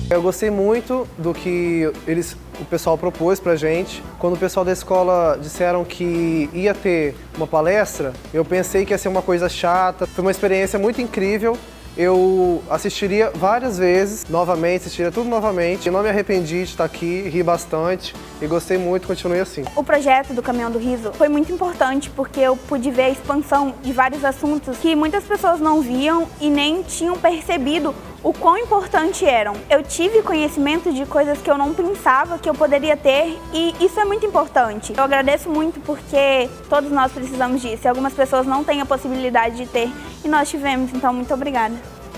Eu gostei muito do que o pessoal propôs pra gente. Quando o pessoal da escola disseram que ia ter uma palestra, eu pensei que ia ser uma coisa chata. Foi uma experiência muito incrível. Eu assistiria várias vezes, novamente, assistiria tudo novamente. Eu não me arrependi de estar aqui, ri bastante e gostei muito, continue assim. O projeto do Caminhão do Riso foi muito importante porque eu pude ver a expansão de vários assuntos que muitas pessoas não viam e nem tinham percebido o quão importante eram. Eu tive conhecimento de coisas que eu não pensava que eu poderia ter e isso é muito importante. Eu agradeço muito porque todos nós precisamos disso e algumas pessoas não têm a possibilidade de ter e nós tivemos, então muito obrigada.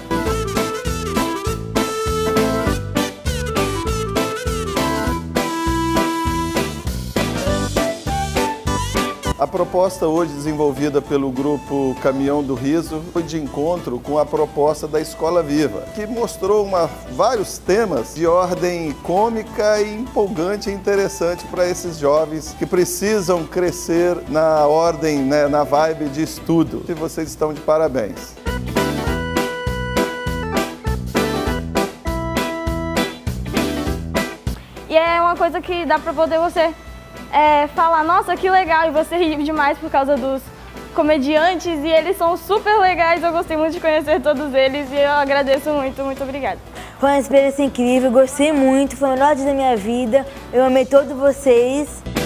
A proposta hoje desenvolvida pelo grupo Caminhão do Riso foi de encontro com a proposta da Escola Viva, que mostrou vários temas de ordem cômica e empolgante e interessante para esses jovens que precisam crescer na ordem, né, na vibe de estudo. E vocês estão de parabéns. E é uma coisa que dá para poder você falar, nossa, que legal, e você ri demais por causa dos comediantes e eles são super legais, eu gostei muito de conhecer todos eles e eu agradeço muito, muito obrigada. Foi uma experiência incrível, gostei muito, foi o melhor dia da minha vida, eu amei todos vocês.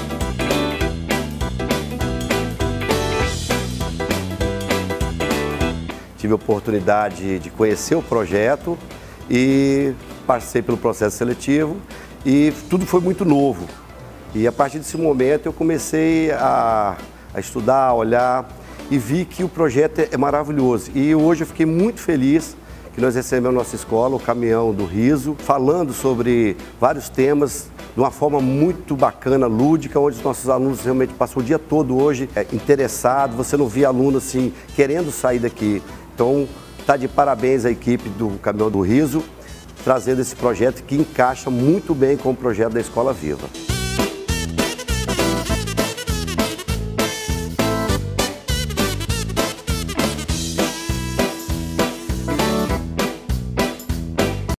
Tive a oportunidade de conhecer o projeto e passei pelo processo seletivo e tudo foi muito novo. E a partir desse momento eu comecei a estudar, a olhar e vi que o projeto é maravilhoso. E hoje eu fiquei muito feliz que nós recebemos a nossa escola, o Caminhão do Riso, falando sobre vários temas de uma forma muito bacana, lúdica, onde os nossos alunos realmente passam o dia todo hoje interessados. Você não vê aluno assim querendo sair daqui. Então está de parabéns a equipe do Caminhão do Riso, trazendo esse projeto que encaixa muito bem com o projeto da Escola Viva.